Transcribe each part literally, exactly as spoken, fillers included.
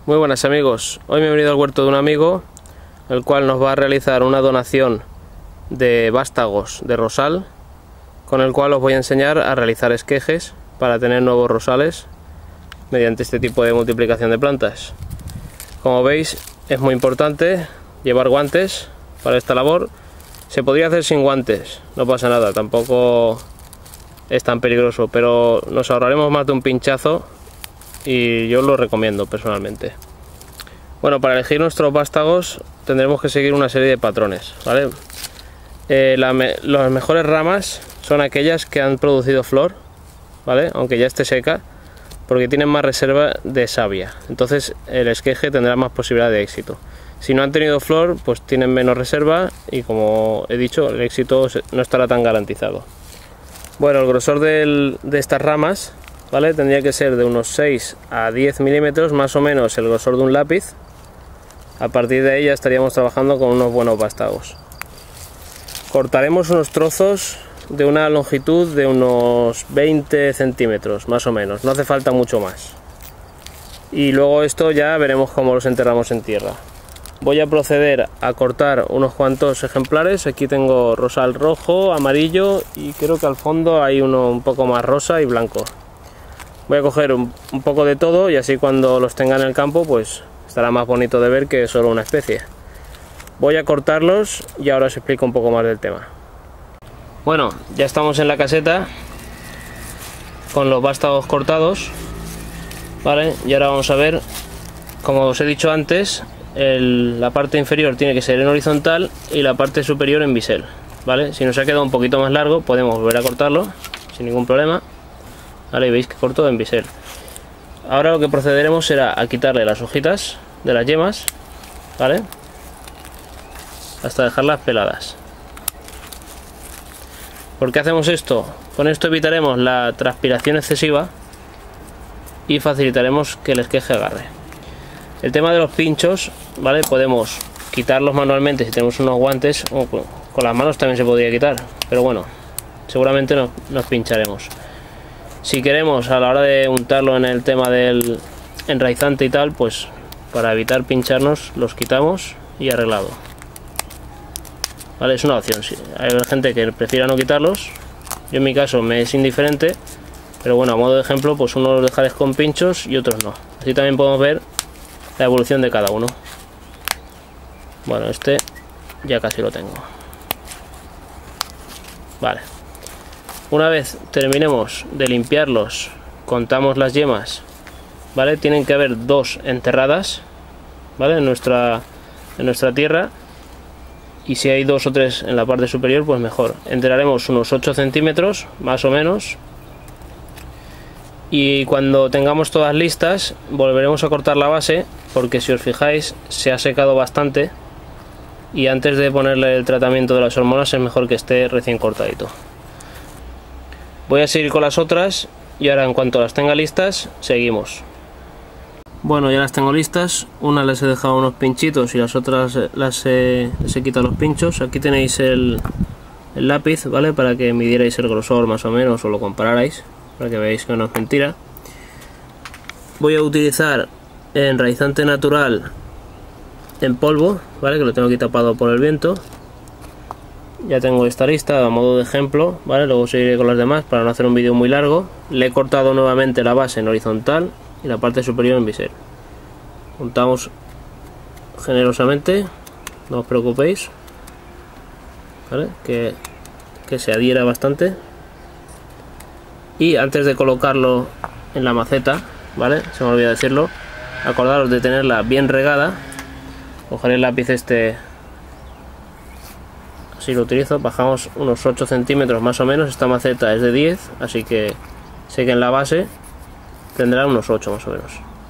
Muy buenas amigos, hoy me he venido al huerto de un amigo, el cual nos va a realizar una donación de vástagos de rosal, con el cual os voy a enseñar a realizar esquejes para tener nuevos rosales mediante este tipo de multiplicación de plantas. Como veis, es muy importante llevar guantes para esta labor. Se podría hacer sin guantes, no pasa nada, tampoco es tan peligroso, pero nos ahorraremos más de un pinchazo y yo lo recomiendo personalmente. Bueno, para elegir nuestros vástagos tendremos que seguir una serie de patrones, ¿vale? Eh, la me las mejores ramas son aquellas que han producido flor, ¿vale? Aunque ya esté seca, porque tienen más reserva de savia, entonces el esqueje tendrá más posibilidad de éxito. Si no han tenido flor, pues tienen menos reserva y, como he dicho, el éxito no estará tan garantizado. Bueno, el grosor del, de estas ramas, ¿vale? Tendría que ser de unos seis a diez milímetros, más o menos el grosor de un lápiz. A partir de ahí ya estaríamos trabajando con unos buenos vástagos. Cortaremos unos trozos de una longitud de unos veinte centímetros, más o menos, no hace falta mucho más. Y luego esto ya veremos cómo los enterramos en tierra. Voy a proceder a cortar unos cuantos ejemplares. Aquí tengo rosal rojo, amarillo y creo que al fondo hay uno un poco más rosa y blanco. Voy a coger un, un poco de todo y así cuando los tenga en el campo pues estará más bonito de ver que solo una especie. Voy a cortarlos y ahora os explico un poco más del tema. Bueno, ya estamos en la caseta con los vástagos cortados, ¿vale? Y ahora vamos a ver, como os he dicho antes, el, la parte inferior tiene que ser en horizontal y la parte superior en bisel, ¿vale? Si nos ha quedado un poquito más largo podemos volver a cortarlo sin ningún problema. Vale, veis que corto en bisel. Ahora lo que procederemos será a quitarle las hojitas de las yemas, ¿vale? Hasta dejarlas peladas. ¿Por qué hacemos esto? Con esto evitaremos la transpiración excesiva y facilitaremos que el esqueje agarre. El tema de los pinchos, ¿vale? Podemos quitarlos manualmente si tenemos unos guantes, o con las manos también se podría quitar, pero bueno, seguramente nos, nos pincharemos. Si queremos, a la hora de untarlo en el tema del enraizante y tal, pues para evitar pincharnos los quitamos y arreglado. Vale, es una opción. Sí, hay gente que prefiera no quitarlos, yo en mi caso me es indiferente, pero bueno, a modo de ejemplo, pues uno los dejaré con pinchos y otros no. Así también podemos ver la evolución de cada uno. Bueno, este ya casi lo tengo. Vale. Una vez terminemos de limpiarlos, contamos las yemas, ¿vale? Tienen que haber dos enterradas, ¿vale? En nuestra, en nuestra tierra, y si hay dos o tres en la parte superior, pues mejor. Enterraremos unos ocho centímetros, más o menos, y cuando tengamos todas listas, volveremos a cortar la base, porque si os fijáis, se ha secado bastante, y antes de ponerle el tratamiento de las hormonas es mejor que esté recién cortadito. Voy a seguir con las otras y ahora en cuanto las tenga listas, seguimos. Bueno, ya las tengo listas. Una les he dejado unos pinchitos y las otras las he, les he quitado los pinchos. Aquí tenéis el, el lápiz, ¿vale? Para que midierais el grosor más o menos o lo compararais, para que veáis que no es mentira. Voy a utilizar enraizante natural en polvo, ¿vale? Que lo tengo aquí tapado por el viento. Ya tengo esta lista a modo de ejemplo, ¿vale? Luego seguiré con las demás para no hacer un vídeo muy largo. Le he cortado nuevamente la base en horizontal y la parte superior en bisel. Juntamos generosamente, no os preocupéis, ¿vale? Que, que se adhiera bastante. Y antes de colocarlo en la maceta, ¿vale? Se me olvidó decirlo, acordaros de tenerla bien regada. Cogeré el lápiz este, si lo utilizo, bajamos unos ocho centímetros más o menos. Esta maceta es de diez, así que sé que en la base tendrá unos ocho más o menos,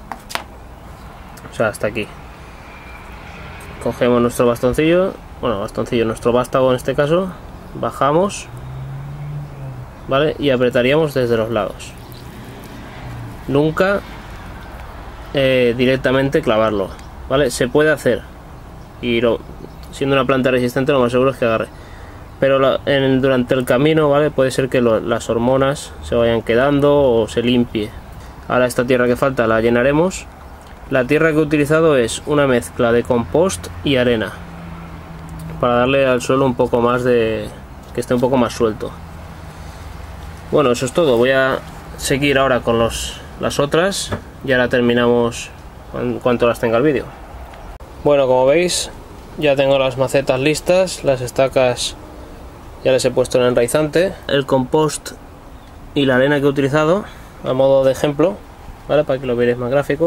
o sea, hasta aquí. Cogemos nuestro bastoncillo, bueno, bastoncillo, nuestro vástago en este caso, bajamos, ¿vale? Y apretaríamos desde los lados. Nunca eh, directamente clavarlo, ¿vale? Se puede hacer, y lo, siendo una planta resistente lo más seguro es que agarre, pero la, en, durante el camino, ¿vale? Puede ser que lo, las hormonas se vayan quedando o se limpie. Ahora esta tierra que falta la llenaremos, La tierra que he utilizado es una mezcla de compost y arena, para darle al suelo un poco más de... que esté un poco más suelto. Bueno, eso es todo. Voy a seguir ahora con los, las otras y ahora terminamos en cuanto las tenga el vídeo. Bueno, como veis, ya tengo las macetas listas, las estacas ya les he puesto en enraizante, el compost y la arena que he utilizado a modo de ejemplo, ¿vale? Para que lo veáis más gráfico.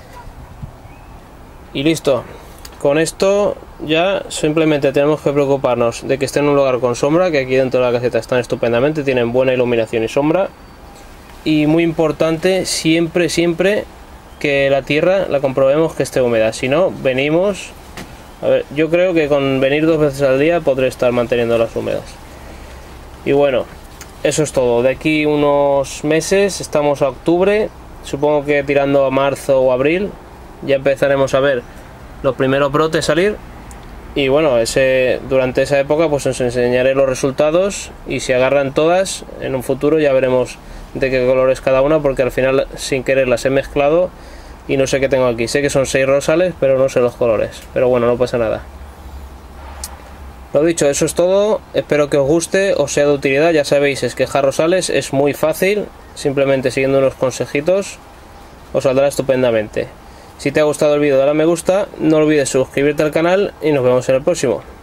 Y listo. Con esto ya simplemente tenemos que preocuparnos de que esté en un lugar con sombra, que aquí dentro de la caseta están estupendamente, tienen buena iluminación y sombra. Y muy importante, siempre, siempre que la tierra la comprobemos que esté húmeda. Si no, venimos... A ver, yo creo que con venir dos veces al día podré estar manteniéndolas húmedas. Y bueno, eso es todo. De aquí unos meses, estamos a octubre, supongo que tirando a marzo o abril, ya empezaremos a ver los primeros brotes salir. Y bueno, ese, durante esa época pues os enseñaré los resultados, y si agarran todas, en un futuro ya veremos de qué color es cada una, porque al final sin querer las he mezclado y no sé qué tengo aquí. Sé que son seis rosales, pero no sé los colores. Pero bueno, no pasa nada. Lo dicho, eso es todo. Espero que os guste, os sea de utilidad. Ya sabéis, esquejar rosales es muy fácil. Simplemente siguiendo unos consejitos os saldrá estupendamente. Si te ha gustado el vídeo, dale a me gusta. No olvides suscribirte al canal y nos vemos en el próximo.